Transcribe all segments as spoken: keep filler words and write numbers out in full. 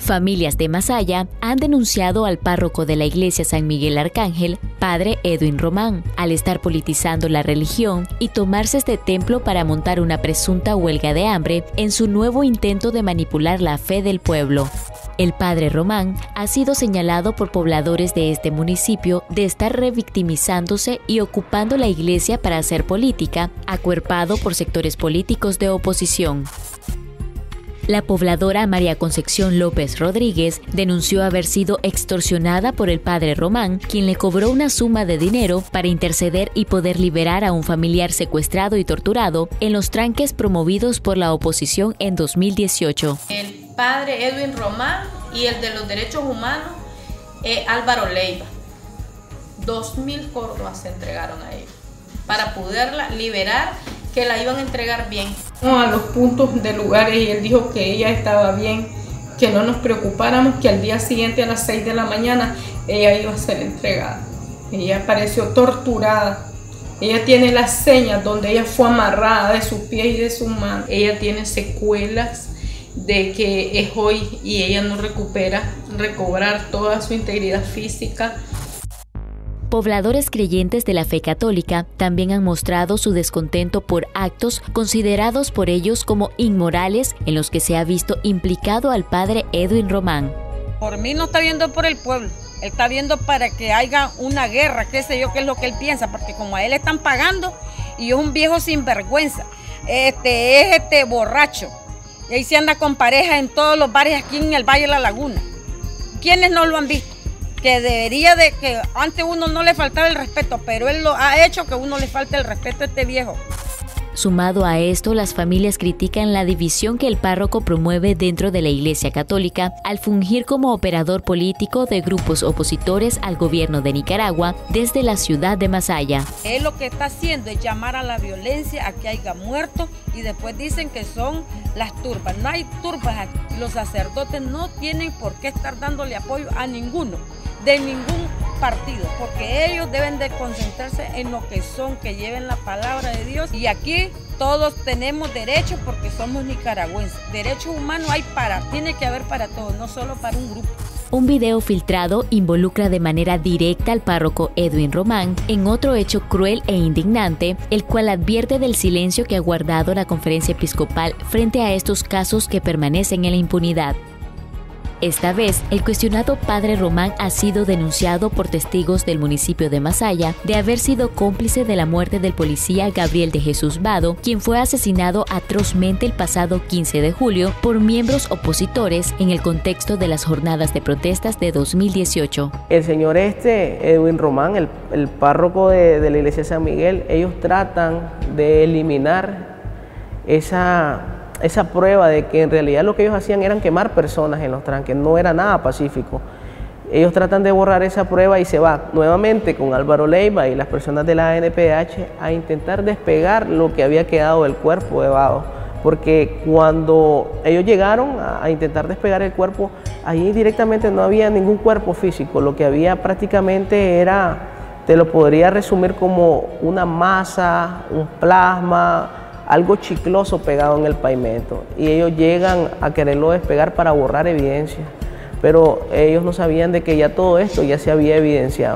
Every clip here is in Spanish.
Familias de Masaya han denunciado al párroco de la iglesia San Miguel Arcángel, padre Edwin Román, al estar politizando la religión y tomarse este templo para montar una presunta huelga de hambre en su nuevo intento de manipular la fe del pueblo. El padre Román ha sido señalado por pobladores de este municipio de estar revictimizándose y ocupando la iglesia para hacer política, acuerpado por sectores políticos de oposición. La pobladora María Concepción López Rodríguez denunció haber sido extorsionada por el padre Román, quien le cobró una suma de dinero para interceder y poder liberar a un familiar secuestrado y torturado en los tranques promovidos por la oposición en dos mil dieciocho. El padre Edwin Román y el de los derechos humanos, eh, Álvaro Leiva. Dos mil córdobas se entregaron a ellos para poderla liberar, que la iban a entregar bien. A los puntos de lugares y él dijo que ella estaba bien, que no nos preocupáramos, que al día siguiente a las seis de la mañana ella iba a ser entregada. Ella apareció torturada. Ella tiene las señas donde ella fue amarrada de sus pies y de sus manos. Ella tiene secuelas de que es hoy y ella no recupera, recobrar toda su integridad física. Pobladores creyentes de la fe católica también han mostrado su descontento por actos considerados por ellos como inmorales en los que se ha visto implicado al padre Edwin Román. Por mí no está viendo por el pueblo, él está viendo para que haya una guerra, qué sé yo, qué es lo que él piensa, porque como a él están pagando y es un viejo sinvergüenza, este es este borracho, y ahí se anda con pareja en todos los bares aquí en el Valle de la Laguna. ¿Quiénes no lo han visto? Que debería de que antes uno no le faltaba el respeto, pero él lo ha hecho que uno le falte el respeto a este viejo. Sumado a esto, las familias critican la división que el párroco promueve dentro de la Iglesia Católica al fungir como operador político de grupos opositores al gobierno de Nicaragua desde la ciudad de Masaya. Él lo que está haciendo es llamar a la violencia, a que haya muertos, y después dicen que son las turbas. No hay turbas aquí. Los sacerdotes no tienen por qué estar dándole apoyo a ninguno, de ningún partido, porque ellos deben de concentrarse en lo que son, que lleven la palabra de Dios. Y aquí todos tenemos derechos porque somos nicaragüenses. Derechos humanos hay para, tiene que haber para todos, no solo para un grupo. Un video filtrado involucra de manera directa al párroco Edwin Román en otro hecho cruel e indignante, el cual advierte del silencio que ha guardado la Conferencia Episcopal frente a estos casos que permanecen en la impunidad. Esta vez, el cuestionado padre Román ha sido denunciado por testigos del municipio de Masaya de haber sido cómplice de la muerte del policía Gabriel de Jesús Vado, quien fue asesinado atrozmente el pasado quince de julio por miembros opositores en el contexto de las jornadas de protestas de dos mil dieciocho. El señor este, Edwin Román, el, el párroco de, de la iglesia de San Miguel, ellos tratan de eliminar esa... esa prueba de que en realidad lo que ellos hacían eran quemar personas en los tranques, no era nada pacífico. Ellos tratan de borrar esa prueba y se va nuevamente con Álvaro Leiva y las personas de la A N P H a intentar despegar lo que había quedado del cuerpo de Vado, porque cuando ellos llegaron a, a intentar despegar el cuerpo, ahí directamente no había ningún cuerpo físico, lo que había prácticamente era, te lo podría resumir como una masa, un plasma, algo chicloso pegado en el pavimento, y ellos llegan a quererlo despegar para borrar evidencia, pero ellos no sabían de que ya todo esto ya se había evidenciado.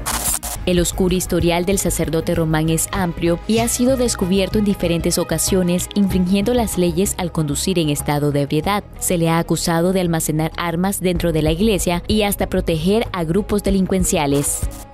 El oscuro historial del sacerdote Román es amplio y ha sido descubierto en diferentes ocasiones infringiendo las leyes al conducir en estado de ebriedad. Se le ha acusado de almacenar armas dentro de la iglesia y hasta proteger a grupos delincuenciales.